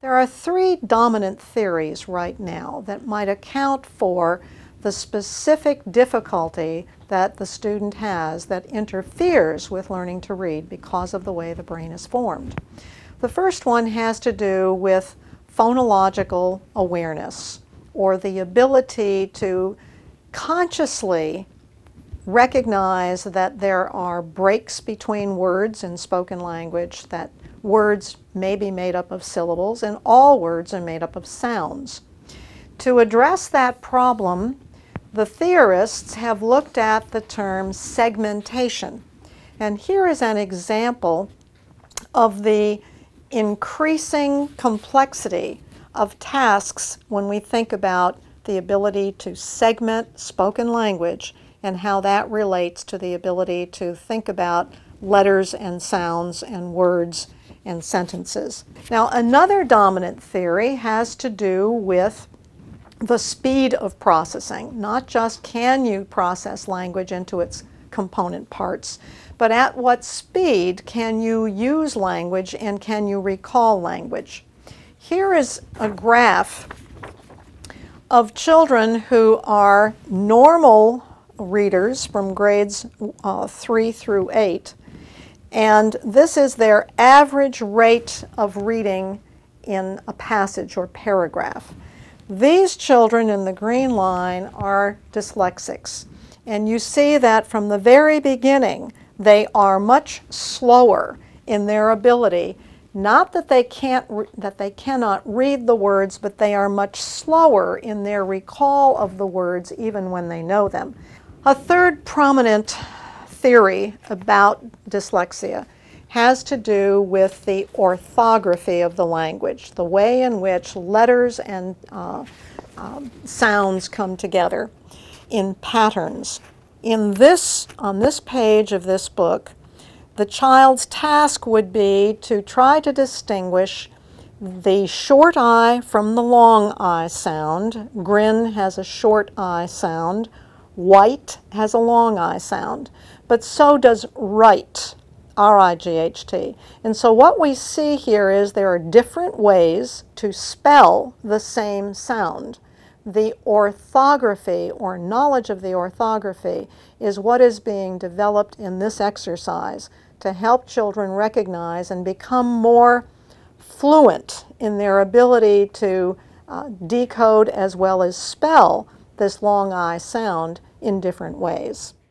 There are three dominant theories right now that might account for the specific difficulty that the student has that interferes with learning to read because of the way the brain is formed. The first one has to do with phonological awareness, or the ability to consciously recognize that there are breaks between words in spoken language, that words may be made up of syllables, and all words are made up of sounds. To address that problem, the theorists have looked at the term segmentation. And here is an example of the increasing complexity of tasks when we think about the ability to segment spoken language and how that relates to the ability to think about letters and sounds and words and sentences. Now, another dominant theory has to do with the speed of processing. Not just can you process language into its component parts, but at what speed can you use language and can you recall language? Here is a graph of children who are normal readers from grades 3 through 8. And this is their average rate of reading in a passage or paragraph. These children in the green line are dyslexics. And you see that from the very beginning, they are much slower in their ability. Not that they cannot read the words, but they are much slower in their recall of the words even when they know them. A third prominent theory about dyslexia has to do with the orthography of the language, the way in which letters and sounds come together in patterns. On this page of this book, the child's task would be to try to distinguish the short I from the long I sound. Grin has a short I sound. White has a long I sound. But so does right, R-I-G-H-T. And so what we see here is there are different ways to spell the same sound. The orthography, or knowledge of the orthography, is what is being developed in this exercise to help children recognize and become more fluent in their ability to decode as well as spell this long I sound in different ways.